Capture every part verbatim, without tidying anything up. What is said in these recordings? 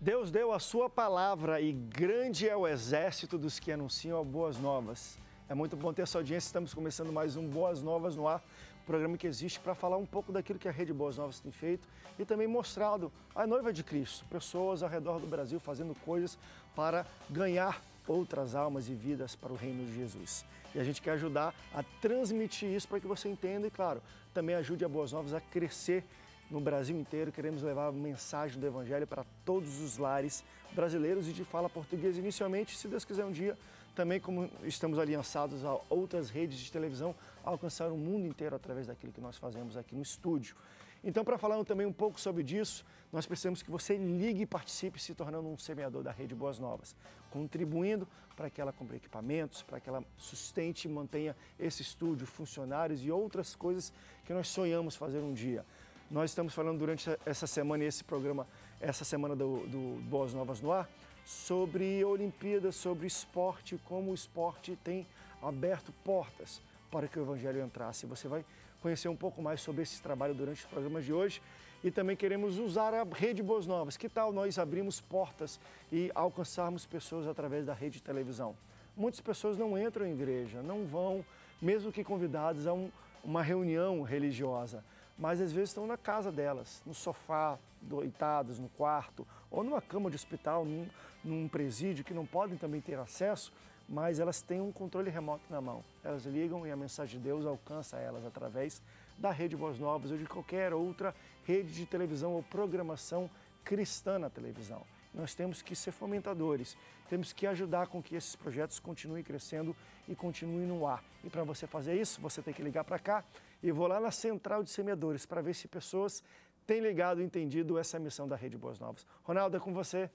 Deus deu a sua palavra e grande é o exército dos que anunciam as boas novas. É muito bom ter essa audiência, estamos começando mais um Boas Novas no Ar, programa que existe para falar um pouco daquilo que a Rede Boas Novas tem feito e também mostrado a noiva de Cristo, pessoas ao redor do Brasil fazendo coisas para ganhar outras almas e vidas para o reino de Jesus. E a gente quer ajudar a transmitir isso para que você entenda e, claro, também ajude a Boas Novas a crescer no Brasil inteiro. Queremos levar a mensagem do Evangelho para todos os lares brasileiros e de fala portuguesa inicialmente, se Deus quiser um dia, também como estamos aliançados a outras redes de televisão, a alcançar o mundo inteiro através daquilo que nós fazemos aqui no estúdio. Então, para falar também um pouco sobre disso, nós precisamos que você ligue e participe se tornando um semeador da Rede Boas Novas, contribuindo para que ela compre equipamentos, para que ela sustente e mantenha esse estúdio, funcionários e outras coisas que nós sonhamos fazer um dia. Nós estamos falando durante essa semana e esse programa, essa semana do, do Boas Novas no Ar, sobre Olimpíadas, sobre esporte, como o esporte tem aberto portas para que o Evangelho entrasse. Você vai conhecer um pouco mais sobre esse trabalho durante os programas de hoje e também queremos usar a Rede Boas Novas. Que tal nós abrirmos portas e alcançarmos pessoas através da rede de televisão? Muitas pessoas não entram em igreja, não vão, mesmo que convidadas a um, uma reunião religiosa, mas às vezes estão na casa delas, no sofá, deitadas no quarto, ou numa cama de hospital, num, num presídio, que não podem também ter acesso, mas elas têm um controle remoto na mão. Elas ligam e a mensagem de Deus alcança elas através da Rede Boas Novas ou de qualquer outra rede de televisão ou programação cristã na televisão. Nós temos que ser fomentadores, temos que ajudar com que esses projetos continuem crescendo e continuem no ar. E para você fazer isso, você tem que ligar para cá e vou lá na Central de Semeadores para ver se pessoas têm ligado e entendido essa missão da Rede Boas Novas. Ronaldo, é com você.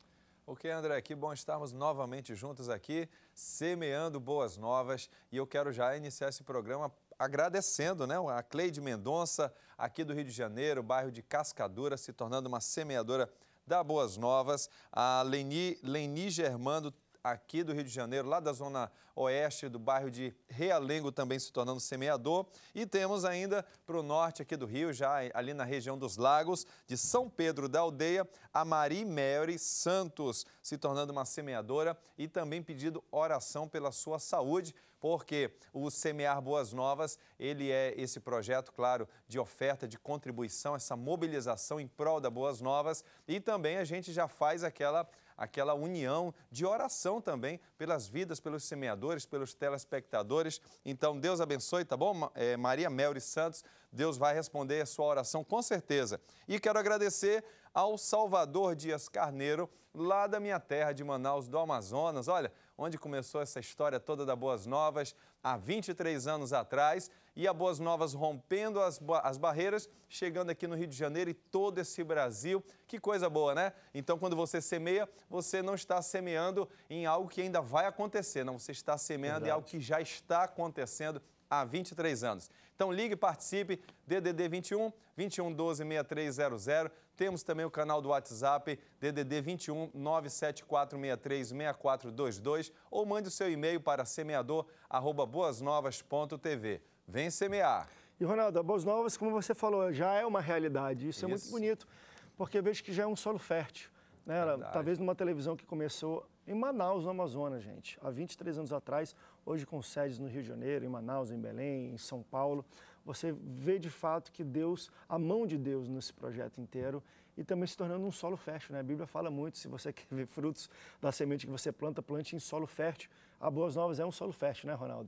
Ok, André, que bom estarmos novamente juntos aqui, semeando boas novas. E eu quero já iniciar esse programa agradecendo, né, a Cleide Mendonça, aqui do Rio de Janeiro, bairro de Cascadura, se tornando uma semeadora da Boas Novas, a Leni, Leni Germando, aqui do Rio de Janeiro, lá da zona oeste do bairro de Realengo, também se tornando semeador. E temos ainda para o norte aqui do Rio, já ali na região dos Lagos, de São Pedro da Aldeia, a Marie Mary Santos, se tornando uma semeadora e também pedindo oração pela sua saúde, porque o Semear Boas Novas, ele é esse projeto, claro, de oferta, de contribuição, essa mobilização em prol da Boas Novas, e também a gente já faz aquela aquela união de oração também pelas vidas, pelos semeadores, pelos telespectadores. Então, Deus abençoe, tá bom? É, Maria Melry Santos, Deus vai responder a sua oração com certeza. E quero agradecer ao Salvador Dias Carneiro, lá da minha terra de Manaus, do Amazonas, olha, onde começou essa história toda da Boas Novas, há vinte e três anos atrás, e a Boas Novas rompendo as, as barreiras, chegando aqui no Rio de Janeiro e todo esse Brasil. Que coisa boa, né? Então, quando você semeia, você não está semeando em algo que ainda vai acontecer, não, você está semeando Verdade. Em algo que já está acontecendo há vinte e três anos. Então, ligue e participe, D D D vinte e um, vinte e um, doze, sessenta e três zero zero. Temos também o canal do WhatsApp, D D D vinte e um, nove sete quatro seis três, seis quatro dois dois, ou mande o seu e-mail para semeador arroba boasnovas ponto tv. Vem semear. E, Ronaldo, a Boas Novas, como você falou, já é uma realidade. Isso, Isso. é muito bonito, porque eu vejo que já é um solo fértil. Né? Talvez numa televisão que começou em Manaus, no Amazonas, gente. Há vinte e três anos atrás, hoje com sedes no Rio de Janeiro, em Manaus, em Belém, em São Paulo. Você vê de fato que Deus, a mão de Deus nesse projeto inteiro e também se tornando um solo fértil. Né? A Bíblia fala muito, se você quer ver frutos da semente que você planta, plante em solo fértil. A Boas Novas é um solo fértil, né, Ronaldo?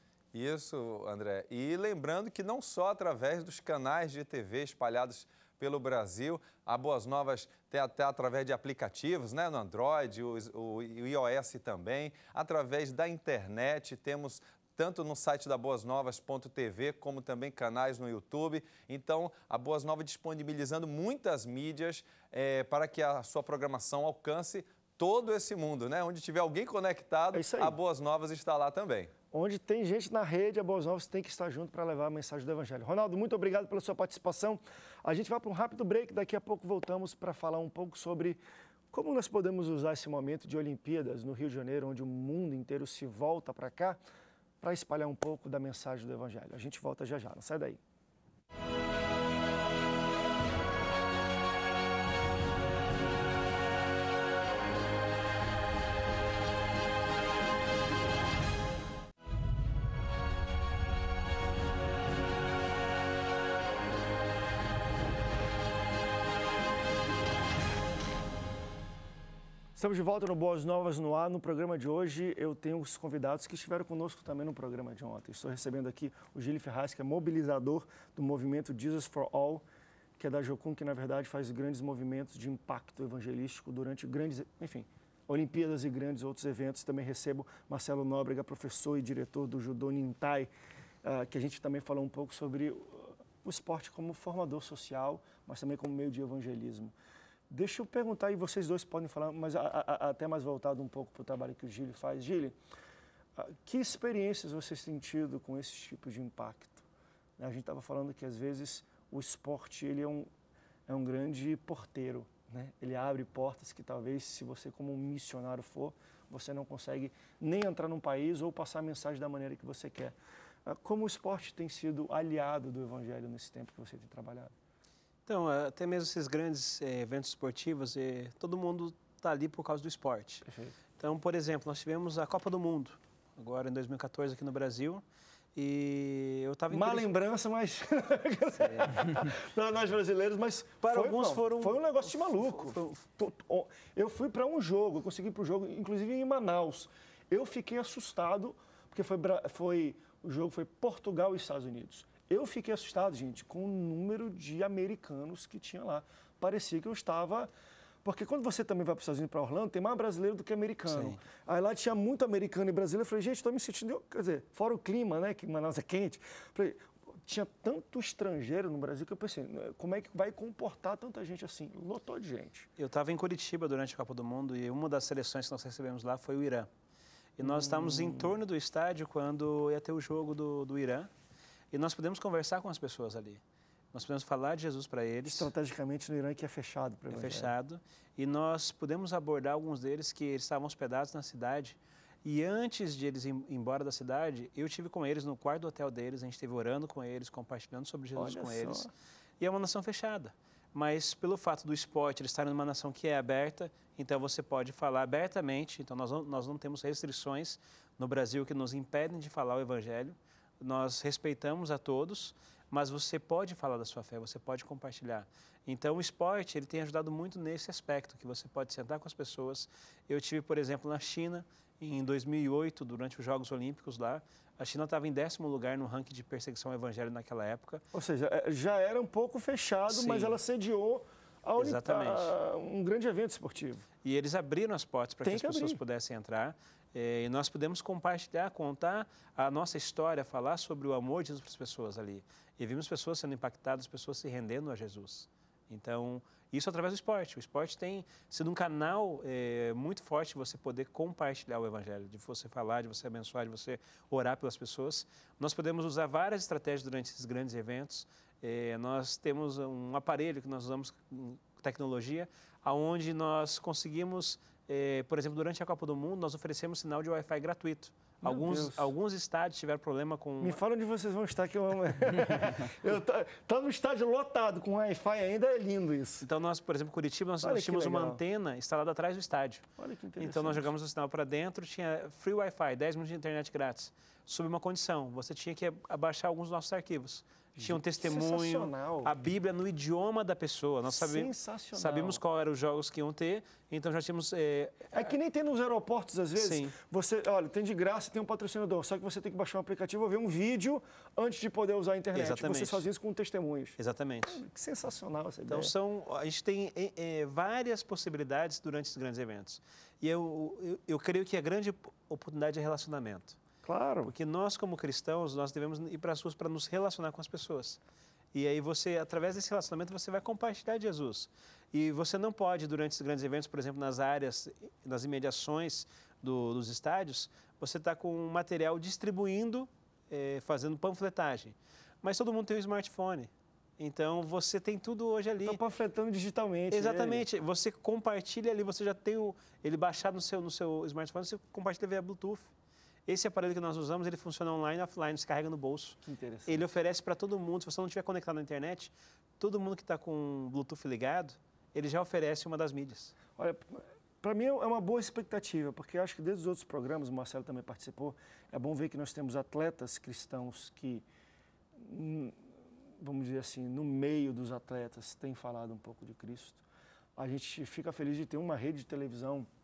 Isso, André. E lembrando que não só através dos canais de T V espalhados pelo Brasil, a Boas Novas tem até através de aplicativos, né, no Android, o, o, o iOS também, através da internet, temos tanto no site da boas novas ponto tv, como também canais no YouTube. Então, a Boas Novas disponibilizando muitas mídias é, para que a sua programação alcance todo esse mundo, né? Onde tiver alguém conectado, é a Boas Novas está lá também. Onde tem gente na rede, a Boas Novas tem que estar junto para levar a mensagem do Evangelho. Ronaldo, muito obrigado pela sua participação. A gente vai para um rápido break, daqui a pouco voltamos para falar um pouco sobre como nós podemos usar esse momento de Olimpíadas no Rio de Janeiro, onde o mundo inteiro se volta para cá, para espalhar um pouco da mensagem do Evangelho. A gente volta já já, não sai daí. Estamos de volta no Boas Novas no Ar. No programa de hoje, eu tenho os convidados que estiveram conosco também no programa de ontem. Estou recebendo aqui o Gílio Ferraz, que é mobilizador do movimento Jesus for All, que é da Jocum, que na verdade faz grandes movimentos de impacto evangelístico durante grandes, enfim, Olimpíadas e grandes outros eventos. Também recebo Marcelo Nóbrega, professor e diretor do Judô Nintai, uh, que a gente também falou um pouco sobre o esporte como formador social, mas também como meio de evangelismo. Deixa eu perguntar, e vocês dois podem falar, mas a, a, até mais voltado um pouco para o trabalho que o Gílio faz. Gílio, que experiências vocês têm tido com esse tipo de impacto? A gente estava falando que, às vezes, o esporte ele é, um, é um grande porteiro, né? Ele abre portas que, talvez, se você como um missionário for, você não consegue nem entrar num país ou passar a mensagem da maneira que você quer. Como o esporte tem sido aliado do evangelho nesse tempo que você tem trabalhado? Então, até mesmo esses grandes eh, eventos esportivos, eh, todo mundo está ali por causa do esporte. Perfeito. Então, por exemplo, nós tivemos a Copa do Mundo, agora em dois mil e quatorze aqui no Brasil, e eu estava em Má Curitiba. lembrança, mas para nós brasileiros, mas para foi, alguns não, foram foi um negócio de maluco. Foi, foi... Eu fui para um jogo, eu consegui ir para o jogo, inclusive em Manaus. Eu fiquei assustado porque foi, foi o jogo foi Portugal e Estados Unidos. Eu fiquei assustado, gente, com o número de americanos que tinha lá. Parecia que eu estava... Porque quando você também vai para os Estados Unidos, para Orlando, tem mais brasileiro do que americano. Sim. Aí lá tinha muito americano e brasileiro. Eu falei, gente, estou me sentindo... Quer dizer, fora o clima, né, que Manaus é quente. Falei, tinha tanto estrangeiro no Brasil que eu pensei, como é que vai comportar tanta gente assim? Lotou de gente. Eu estava em Curitiba durante a Copa do Mundo e uma das seleções que nós recebemos lá foi o Irã. E nós hum. estávamos em torno do estádio quando ia ter o jogo do, do Irã. E nós podemos conversar com as pessoas ali. Nós podemos falar de Jesus para eles. Estrategicamente no Irã, que é fechado para É fechado. E nós podemos abordar alguns deles que eles estavam hospedados na cidade. E antes de eles ir embora da cidade, eu estive com eles no quarto do hotel deles. A gente esteve orando com eles, compartilhando sobre Jesus Olha com só. eles. E é uma nação fechada. Mas pelo fato do esporte, eles estarem numa nação que é aberta, então você pode falar abertamente. Então nós não, nós não temos restrições no Brasil que nos impedem de falar o evangelho. Nós respeitamos a todos, mas você pode falar da sua fé, você pode compartilhar. Então, o esporte ele tem ajudado muito nesse aspecto, que você pode sentar com as pessoas. Eu tive, por exemplo, na China, em dois mil e oito, durante os Jogos Olímpicos lá. A China estava em décimo lugar no ranking de perseguição ao evangelho naquela época. Ou seja, já era um pouco fechado, Sim. mas ela sediou a a um grande evento esportivo. E eles abriram as portas para que as pessoas abrir. pudessem entrar. E nós podemos compartilhar, contar a nossa história, falar sobre o amor de Jesus para as pessoas ali. E vimos pessoas sendo impactadas, pessoas se rendendo a Jesus. Então, isso através do esporte. O esporte tem sido um canal é, muito forte de você poder compartilhar o evangelho, de você falar, de você abençoar, de você orar pelas pessoas. Nós podemos usar várias estratégias durante esses grandes eventos. É, nós temos um aparelho que nós usamos, tecnologia, onde nós conseguimos... É, por exemplo, durante a Copa do Mundo, nós oferecemos sinal de Wi-Fi gratuito. Alguns, alguns estádios tiveram problema com... Me fala onde vocês vão estar, que eu amo. eu tá, tá no estádio lotado com Wi-Fi ainda, é lindo isso. Então, nós, por exemplo, Curitiba, nós, nós tínhamos uma antena instalada atrás do estádio. Olha que interessante. Então, nós jogamos o sinal para dentro, tinha free Wi-Fi, dez minutos de internet grátis. Sob uma condição, você tinha que abaixar alguns dos nossos arquivos. Tinha um testemunho, a Bíblia no idioma da pessoa. Nós sabíamos, sabíamos qual eram os jogos que iam ter, então já tínhamos... É, é que nem tem nos aeroportos, às vezes. Sim. Você, olha, tem de graça, tem um patrocinador, só que você tem que baixar um aplicativo ou ver um vídeo antes de poder usar a internet. Exatamente. Você faz isso com testemunhos. Exatamente. É, que sensacional essa então, ideia. São, a gente tem é, é, várias possibilidades durante esses grandes eventos. E eu, eu, eu creio que a grande oportunidade é relacionamento. Claro. Porque nós, como cristãos, nós devemos ir para as ruas para nos relacionar com as pessoas. E aí você, através desse relacionamento, você vai compartilhar de Jesus. E você não pode, durante esses grandes eventos, por exemplo, nas áreas, nas imediações do, dos estádios, você está com um material distribuindo, é, fazendo panfletagem. Mas todo mundo tem um smartphone. Então, você tem tudo hoje ali. Está panfletando digitalmente. Exatamente. Ele. Você compartilha ali, você já tem o, ele baixado no seu, no seu smartphone, você compartilha via Bluetooth. Esse aparelho que nós usamos, ele funciona online e offline, se carrega no bolso. Que interessante. Ele oferece para todo mundo, se você não estiver conectado na internet, todo mundo que está com o Bluetooth ligado, ele já oferece uma das mídias. Olha, para mim é uma boa expectativa, porque eu acho que desde os outros programas, o Marcelo também participou, é bom ver que nós temos atletas cristãos que, vamos dizer assim, no meio dos atletas, têm falado um pouco de Cristo. A gente fica feliz de ter uma rede de televisão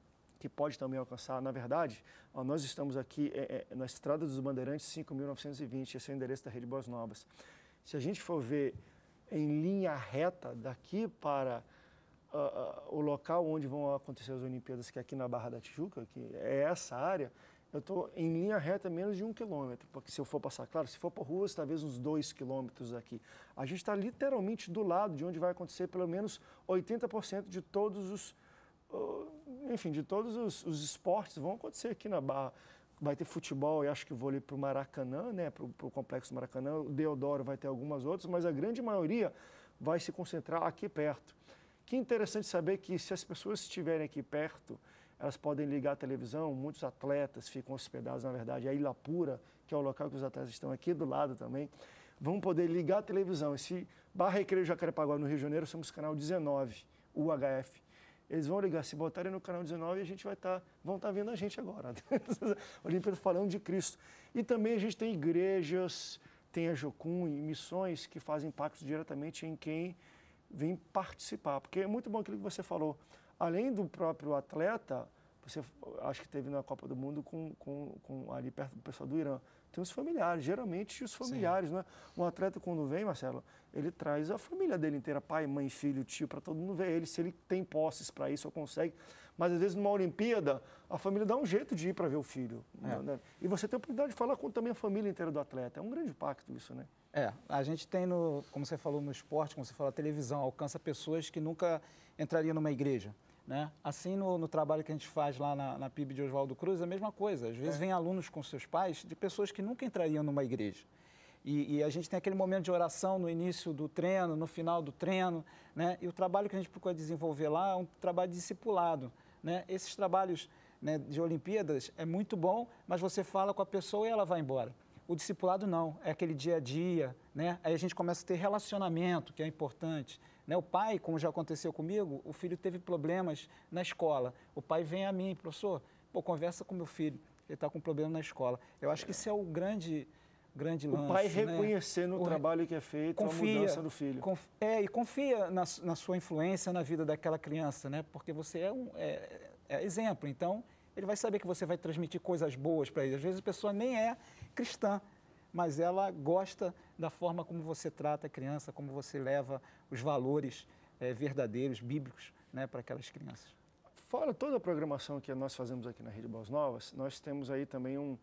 que pode também alcançar. Na verdade, ó, nós estamos aqui é, é, na Estrada dos Bandeirantes cinco mil novecentos e vinte, esse é o endereço da Rede Boas Novas. Se a gente for ver em linha reta daqui para uh, uh, o local onde vão acontecer as Olimpíadas, que é aqui na Barra da Tijuca, que é essa área, eu estou em linha reta menos de um quilômetro, porque se eu for passar, claro, se for por ruas, talvez uns dois quilômetros aqui. A gente está literalmente do lado de onde vai acontecer pelo menos oitenta por cento de todos os, uh, enfim, de todos os, os esportes vão acontecer aqui na Barra. Vai ter futebol e acho que vôlei para o Maracanã, né, para o Complexo Maracanã, o Deodoro vai ter algumas outras, mas a grande maioria vai se concentrar aqui perto. Que interessante saber que se as pessoas estiverem aqui perto, elas podem ligar a televisão, muitos atletas ficam hospedados, na verdade, a Ilha Pura, que é o local que os atletas estão aqui do lado também, vão poder ligar a televisão. Esse Barra Recreio Jacarepaguá, no Rio de Janeiro, somos canal dezenove, U H F. Eles vão ligar, se botarem no canal dezenove, a gente vai estar, tá, vão estar tá vendo a gente agora. Olimpíada falando de Cristo. E também a gente tem igrejas, tem a Jocum e missões que fazem impacto diretamente em quem vem participar. Porque é muito bom aquilo que você falou. Além do próprio atleta, você acho que teve na Copa do Mundo com, com, com ali perto do pessoal do Irã, tem os familiares, geralmente os familiares, né? Um atleta quando vem, Marcelo, ele traz a família dele inteira, pai, mãe, filho, tio, para todo mundo ver ele, se ele tem posses para isso ou consegue. Mas às vezes numa Olimpíada, a família dá um jeito de ir para ver o filho. É. Né? E você tem a oportunidade de falar com também a família inteira do atleta. É um grande impacto isso, né? É, a gente tem, no, como você falou, no esporte, como você falou, a televisão, alcança pessoas que nunca entrariam numa igreja. Né? Assim, no, no trabalho que a gente faz lá na, na P I B de Oswaldo Cruz, é a mesma coisa. Às vezes é. vem alunos com seus pais de pessoas que nunca entrariam numa igreja. E, e a gente tem aquele momento de oração no início do treino, no final do treino, né? E o trabalho que a gente procura desenvolver lá é um trabalho de discipulado. Né? Esses trabalhos, né, de Olimpíadas é muito bom, mas você fala com a pessoa e ela vai embora. O discipulado não, é aquele dia a dia, né? Aí a gente começa a ter relacionamento, que é importante. Né? O pai, como já aconteceu comigo, o filho teve problemas na escola. O pai vem a mim, professor, pô, conversa com meu filho, ele está com problema na escola. Eu acho que isso é o grande, grande lance. O pai reconhecer, né, no o trabalho que é feito, confia, a mudança do filho. Conf, é, e confia na, na sua influência na vida daquela criança, né? Porque você é um é, é exemplo. Então, ele vai saber que você vai transmitir coisas boas para ele. Às vezes a pessoa nem é cristã, mas ela gosta da forma como você trata a criança, como você leva os valores é, verdadeiros, bíblicos, né, para aquelas crianças. Fora toda a programação que nós fazemos aqui na Rede Boas Novas, nós temos aí também um,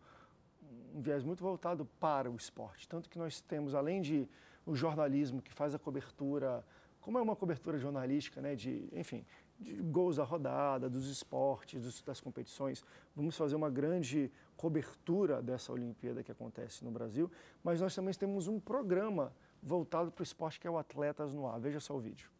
um viés muito voltado para o esporte. Tanto que nós temos, além de o jornalismo que faz a cobertura, como é uma cobertura jornalística, né, de, enfim, de gols da rodada, dos esportes, dos, das competições, vamos fazer uma grande cobertura dessa Olimpíada que acontece no Brasil, mas nós também temos um programa voltado para o esporte que é o Atletas no Ar. Veja só o vídeo.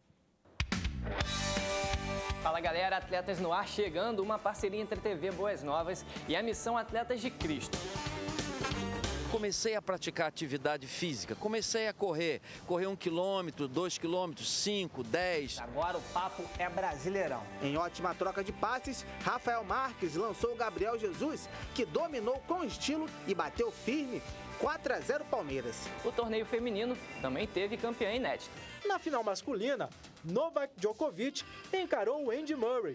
Fala galera, Atletas no Ar chegando, uma parceria entre a T V Boas Novas e a Missão Atletas de Cristo. Comecei a praticar atividade física, comecei a correr, correr um quilômetro, dois quilômetros, cinco, dez. Agora o papo é Brasileirão. Em ótima troca de passes, Rafael Marques lançou o Gabriel Jesus, que dominou com estilo e bateu firme quatro a zero Palmeiras. O torneio feminino também teve campeã inédita. Na final masculina, Novak Djokovic encarou o Andy Murray.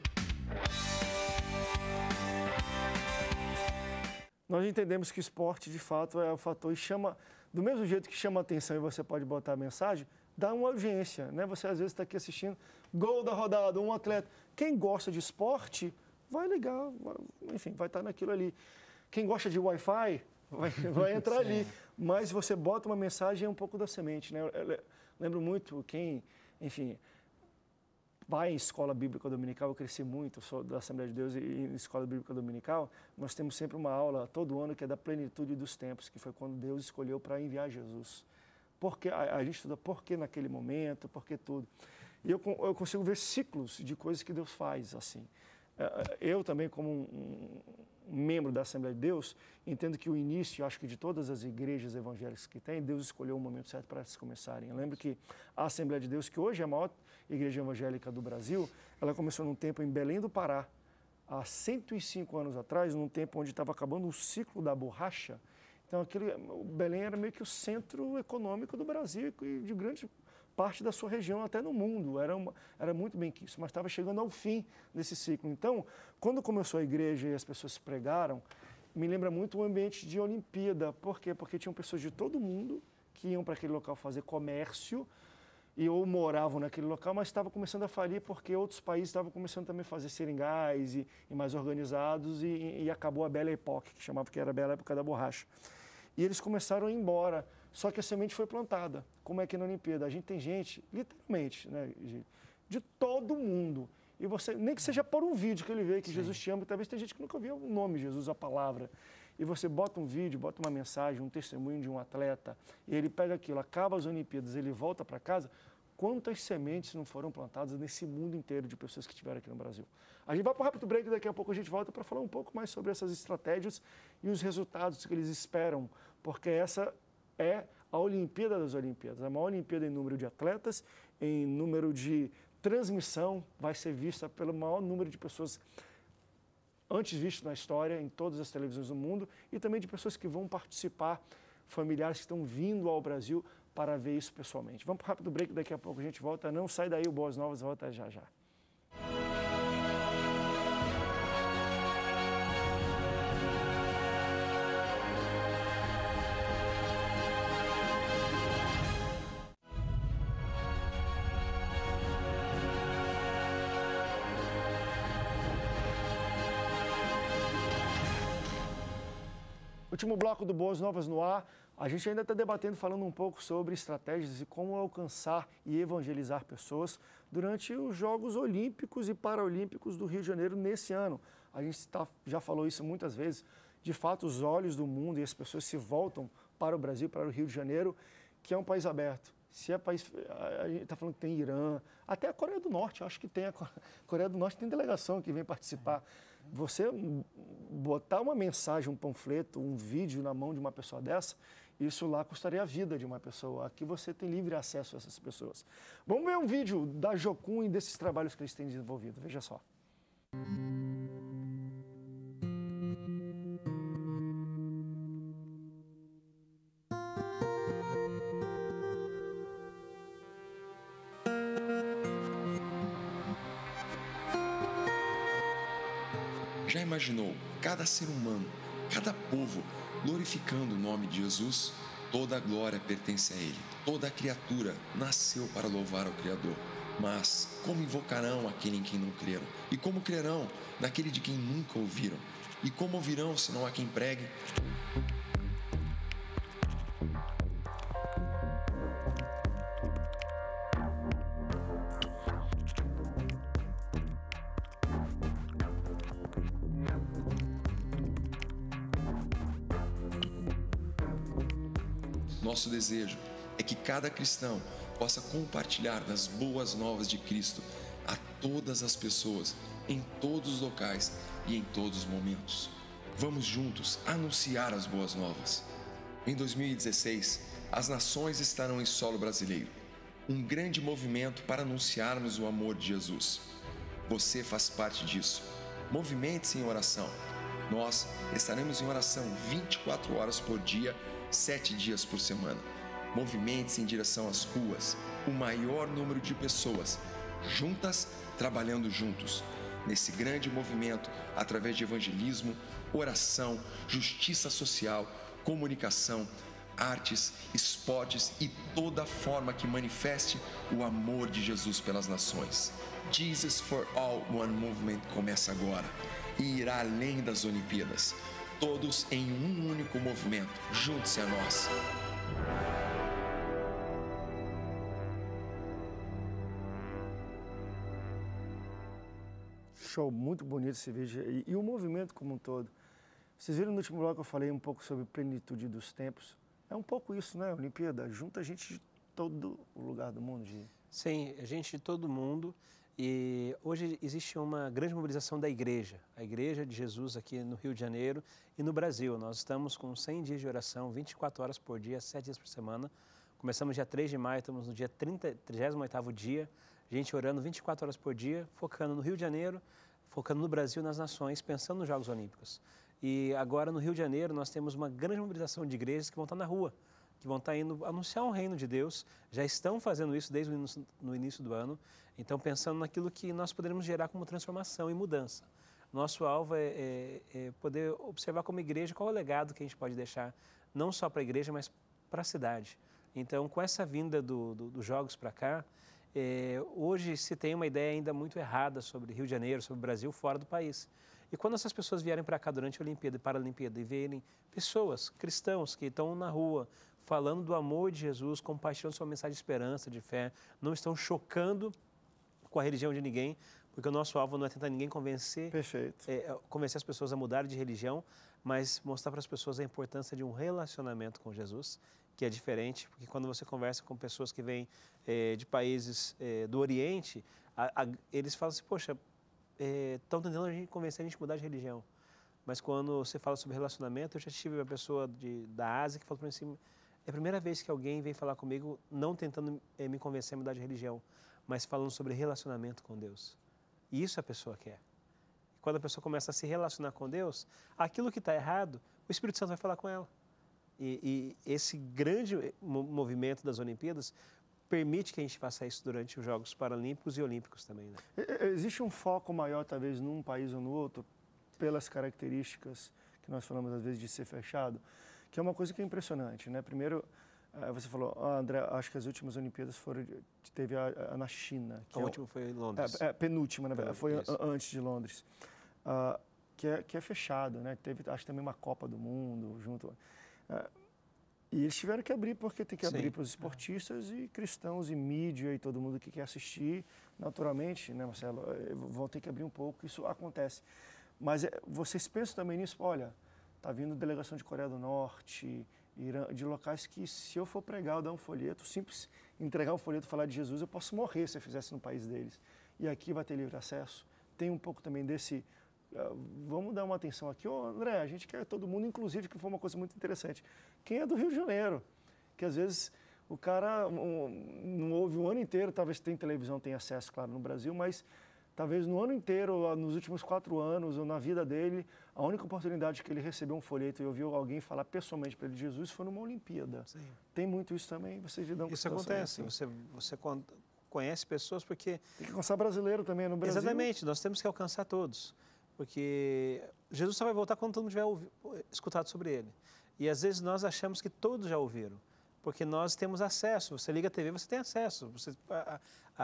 Nós entendemos que o esporte, de fato, é o fator e chama, do mesmo jeito que chama atenção e você pode botar a mensagem, dá uma audiência, né? Você às vezes está aqui assistindo, gol da rodada, um atleta. Quem gosta de esporte, vai ligar, enfim, vai estar naquilo ali. Quem gosta de Wi-Fi, vai, vai entrar ali. Mas você bota uma mensagem, é um pouco da semente, né? Eu lembro muito quem, enfim, vai em escola bíblica dominical, eu cresci muito, sou da Assembleia de Deus e em escola bíblica dominical, nós temos sempre uma aula todo ano que é da plenitude dos tempos, que foi quando Deus escolheu para enviar Jesus. Porque a, a gente estuda por que naquele momento, por que tudo. E eu, eu consigo ver ciclos de coisas que Deus faz assim. Eu também, como um, um membro da Assembleia de Deus, entendo que o início, acho que de todas as igrejas evangélicas que tem, Deus escolheu o momento certo para elas começarem. Eu lembro que a Assembleia de Deus, que hoje é a maior igreja evangélica do Brasil, ela começou num tempo em Belém do Pará, há cento e cinco anos atrás, num tempo onde estava acabando o ciclo da borracha. Então, aquele, o Belém era meio que o centro econômico do Brasil e de grande parte da sua região, até no mundo, era, uma, era muito bem quisto, mas estava chegando ao fim desse ciclo. Então, quando começou a igreja e as pessoas se pregaram, me lembra muito o ambiente de Olimpíada. Por quê? Porque tinham pessoas de todo mundo que iam para aquele local fazer comércio, e ou moravam naquele local, mas estava começando a falir porque outros países estavam começando também a fazer seringais e, e mais organizados e, e acabou a Belle Époque, que chamava que era a Bela Época da borracha. E eles começaram a ir embora, só que a semente foi plantada, como é que na Olimpíada. A gente tem gente, literalmente, né, de todo mundo. E você, nem que seja por um vídeo que ele vê que Sim. Jesus te ama, talvez tem gente que nunca ouviu o nome de Jesus, a palavra. E você bota um vídeo, bota uma mensagem, um testemunho de um atleta, e ele pega aquilo, acaba as Olimpíadas, ele volta para casa. Quantas sementes não foram plantadas nesse mundo inteiro de pessoas que estiveram aqui no Brasil? A gente vai para um rápido break, daqui a pouco a gente volta para falar um pouco mais sobre essas estratégias e os resultados que eles esperam, porque essa é a Olimpíada das Olimpíadas, a maior Olimpíada em número de atletas, em número de transmissão, vai ser vista pelo maior número de pessoas antes visto na história, em todas as televisões do mundo, e também de pessoas que vão participar, familiares que estão vindo ao Brasil para ver isso pessoalmente. Vamos para um rápido break, daqui a pouco a gente volta. Não sai daí, o Boas Novas volta já já. Último bloco do Boas Novas no ar. A gente ainda está debatendo, falando um pouco sobre estratégias e como alcançar e evangelizar pessoas durante os Jogos Olímpicos e Paralímpicos do Rio de Janeiro nesse ano. A gente tá, já falou isso muitas vezes. De fato, os olhos do mundo e as pessoas se voltam para o Brasil, para o Rio de Janeiro, que é um país aberto. Se é país, a gente está falando que tem Irã, até a Coreia do Norte, acho que tem. A Coreia do Norte tem delegação que vem participar. Você botar uma mensagem, um panfleto, um vídeo na mão de uma pessoa dessa, isso lá custaria a vida de uma pessoa. Aqui você tem livre acesso a essas pessoas. Vamos ver um vídeo da Jocum e desses trabalhos que eles têm desenvolvido. Veja só. Já imaginou cada ser humano, cada povo glorificando o nome de Jesus? Toda a glória pertence a Ele. Toda a criatura nasceu para louvar ao Criador. Mas como invocarão aquele em quem não creram? E como crerão naquele de quem nunca ouviram? E como ouvirão se não há quem pregue? Nosso desejo é que cada cristão possa compartilhar das boas novas de Cristo a todas as pessoas, em todos os locais e em todos os momentos. Vamos juntos anunciar as boas novas. Em dois mil e dezesseis, as nações estarão em solo brasileiro. Um grande movimento para anunciarmos o amor de Jesus. Você faz parte disso. Movimente-se em oração. Nós estaremos em oração vinte e quatro horas por dia, sete dias por semana. Movimente-se em direção às ruas, o maior número de pessoas, juntas, trabalhando juntos, nesse grande movimento, através de evangelismo, oração, justiça social, comunicação, artes, esportes e toda forma que manifeste o amor de Jesus pelas nações. Jesus for All One Movement começa agora e irá além das Olimpíadas. Todos em um único movimento. Junte-se a nós. Show, muito bonito esse vídeo. E, e o movimento como um todo. Vocês viram no último bloco que eu falei um pouco sobre plenitude dos tempos? É um pouco isso, né? A Olimpíada junta gente de todo o lugar do mundo. De... Sim, gente de todo mundo. E hoje existe uma grande mobilização da igreja, a Igreja de Jesus aqui no Rio de Janeiro e no Brasil. Nós estamos com cem dias de oração, vinte e quatro horas por dia, sete dias por semana. Começamos dia três de maio, estamos no dia trinta, trigésimo oitavo dia, gente orando vinte e quatro horas por dia, focando no Rio de Janeiro, focando no Brasil, nas nações, pensando nos Jogos Olímpicos. E agora no Rio de Janeiro nós temos uma grande mobilização de igrejas que vão estar na rua, que vão estar indo anunciar o reino de Deus, já estão fazendo isso desde o início, no início do ano, então pensando naquilo que nós poderemos gerar como transformação e mudança. Nosso alvo é, é, é poder observar como igreja qual é o legado que a gente pode deixar, não só para a igreja, mas para a cidade. Então, com essa vinda do, do, dos Jogos para cá, é, hoje se tem uma ideia ainda muito errada sobre Rio de Janeiro, sobre o Brasil, fora do país. E quando essas pessoas vierem para cá durante a Olimpíada e Paralimpíada e verem pessoas, cristãos que estão na rua, falando do amor de Jesus, compartilhando sua mensagem de esperança, de fé, não estão chocando com a religião de ninguém, porque o nosso alvo não é tentar ninguém convencer, Perfeito. É, convencer as pessoas a mudarem de religião, mas mostrar para as pessoas a importância de um relacionamento com Jesus, que é diferente, porque quando você conversa com pessoas que vêm é, de países é, do Oriente, a, a, eles falam assim, poxa, estão é, tentando a gente convencer a gente a mudar de religião. Mas quando você fala sobre relacionamento, eu já tive uma pessoa de, da Ásia que falou para mim assim, é a primeira vez que alguém vem falar comigo, não tentando é, me convencer a mudar de religião, mas falando sobre relacionamento com Deus. E isso a pessoa quer. Quando a pessoa começa a se relacionar com Deus, aquilo que está errado, o Espírito Santo vai falar com ela. E, e esse grande movimento das Olimpíadas permite que a gente faça isso durante os Jogos Paralímpicos e Olímpicos também. Né? Existe um foco maior, talvez, num país ou no outro, pelas características que nós falamos, às vezes, de ser fechado, que é uma coisa que é impressionante, né? Primeiro, você falou, ah, André, acho que as últimas Olimpíadas foram, teve a, a na China. Que a é última foi em Londres. É, é penúltima, na verdade, foi Isso. antes de Londres. Uh, que, é, que é fechado, né? Teve, acho também uma Copa do Mundo junto. Uh, e eles tiveram que abrir, porque tem que abrir para os esportistas e cristãos e mídia e todo mundo que quer assistir, naturalmente, né, Marcelo, vão ter que abrir um pouco, isso acontece. Mas é, vocês pensam também nisso? Olha, está vindo delegação de Coreia do Norte, Irã, de locais que, se eu for pregar ou dar um folheto, simples entregar um folheto e falar de Jesus, eu posso morrer se eu fizesse no país deles. E aqui vai ter livre acesso. Tem um pouco também desse... Uh, vamos dar uma atenção aqui. Ô, André, a gente quer todo mundo, inclusive, que foi uma coisa muito interessante. Quem é do Rio de Janeiro? Que às vezes o cara um, não ouve o ano inteiro, talvez tem televisão, tem acesso, claro, no Brasil, mas talvez no ano inteiro, nos últimos quatro anos, ou na vida dele, a única oportunidade que ele recebeu um folheto e ouviu alguém falar pessoalmente para ele de Jesus foi numa Olimpíada. Sim. Tem muito isso também, vocês lidam com isso acontece, assim. você, você conhece pessoas porque... Tem que alcançar brasileiro também no Brasil. Exatamente, nós temos que alcançar todos, porque Jesus só vai voltar quando todo mundo tiver ouvido, escutado sobre ele. E às vezes nós achamos que todos já ouviram, porque nós temos acesso. Você liga a T V, você tem acesso. Você, a,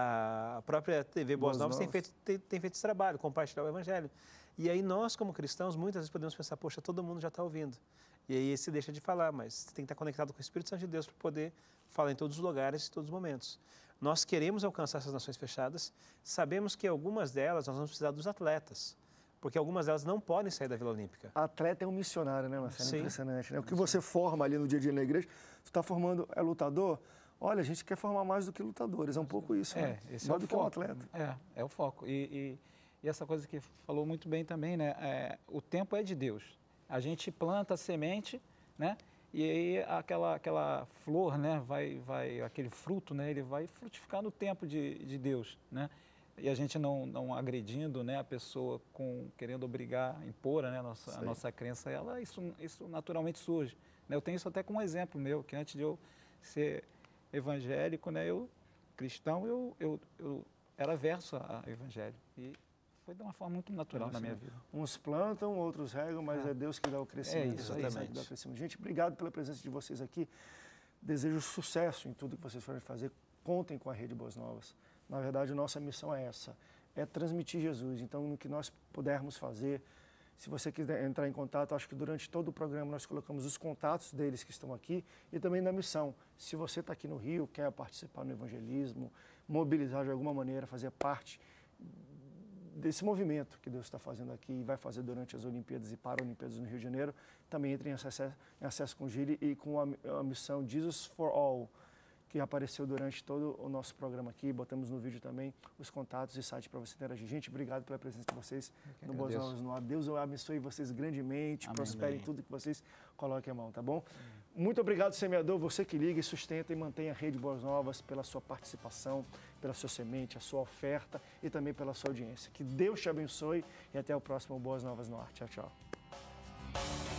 a própria T V Boas, Boas Novas, Novas. Tem, feito, tem, tem feito esse trabalho, compartilhar o Evangelho. E aí nós, como cristãos, muitas vezes podemos pensar, poxa, todo mundo já está ouvindo. E aí se deixa de falar, mas você tem que estar conectado com o Espírito Santo de Deus para poder falar em todos os lugares, em todos os momentos. Nós queremos alcançar essas nações fechadas, sabemos que algumas delas nós vamos precisar dos atletas, porque algumas delas não podem sair da Vila Olímpica. Atleta é um missionário, né, Marcelo? Sim. Impressionante, né? O que você forma ali no dia a dia na igreja, você está formando, é lutador? Olha, a gente quer formar mais do que lutadores, é um pouco isso, é, né? Esse mais é do foco. que um atleta. É, é o foco. E, e, e essa coisa que falou muito bem também, né? É, o tempo é de Deus. A gente planta a semente, né? E aí aquela, aquela flor, né? Vai, vai, aquele fruto, né? Ele vai frutificar no tempo de, de Deus, né? E a gente não, não agredindo, né, a pessoa com, querendo obrigar, impor, né, a, nossa, a nossa crença, ela, isso, isso naturalmente surge. Né? Eu tenho isso até como um exemplo meu, que antes de eu ser evangélico, né, eu, cristão, eu, eu, eu era verso ao evangelho. E foi de uma forma muito natural Nossa, na minha vida. Uns plantam, outros regam, mas é, é Deus que dá o crescimento. É isso, exatamente. Dá o crescimento. Gente, obrigado pela presença de vocês aqui. Desejo sucesso em tudo que vocês forem fazer. Contem com a Rede Boas Novas. Na verdade, nossa missão é essa, é transmitir Jesus. Então, no que nós pudermos fazer, se você quiser entrar em contato, acho que durante todo o programa nós colocamos os contatos deles que estão aqui e também da missão. Se você está aqui no Rio, quer participar no evangelismo, mobilizar de alguma maneira, fazer parte desse movimento que Deus está fazendo aqui e vai fazer durante as Olimpíadas e Paralimpíadas no Rio de Janeiro, também entre em acesso, em acesso com o Gili e com a, a missão Jesus for All, que apareceu durante todo o nosso programa aqui. Botamos no vídeo também os contatos e site para você interagir. Gente, obrigado pela presença de vocês no Boas Novas no Ar. Deus abençoe vocês grandemente, Amém. Prospere em tudo que vocês coloquem a mão, tá bom? Amém. Muito obrigado, semeador, você que liga e sustenta e mantém a Rede Boas Novas pela sua participação, pela sua semente, a sua oferta e também pela sua audiência. Que Deus te abençoe e até o próximo Boas Novas no Ar. Tchau, tchau.